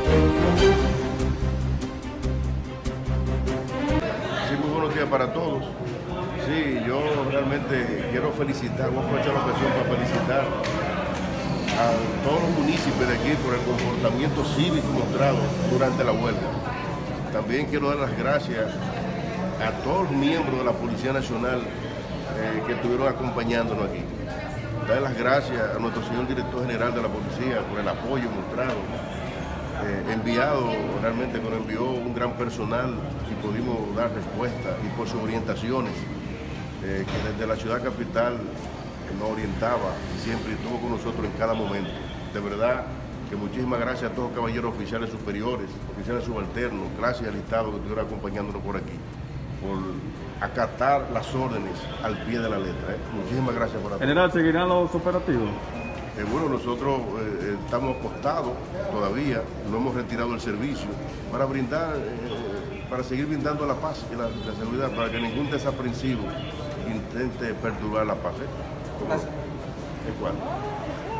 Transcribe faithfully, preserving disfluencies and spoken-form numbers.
Sí, muy buenos días para todos. Sí, yo realmente quiero felicitar, voy a aprovechar la ocasión para felicitar a todos los municipios de aquí por el comportamiento cívico mostrado durante la huelga. También quiero dar las gracias a todos los miembros de la Policía Nacional eh, que estuvieron acompañándonos aquí. Dar las gracias a nuestro señor director general de la policía por el apoyo mostrado, eh, enviado, realmente que nos envió un gran personal y pudimos dar respuesta, y por sus orientaciones, eh, que desde la ciudad capital nos orientaba y siempre estuvo con nosotros en cada momento. De verdad que muchísimas gracias a todos los caballeros oficiales superiores, oficiales subalternos, clases y alistados que estuvieron acompañándonos por aquí, por acatar las órdenes al pie de la letra. ¿eh? Muchísimas gracias por apoyar. General, ¿seguirán los operativos? Eh, bueno, nosotros eh, estamos apostados todavía, no hemos retirado el servicio para brindar, eh, para seguir brindando la paz y la, la seguridad, para que ningún desaprensivo intente perturbar la paz. ¿eh? ¿En cuál?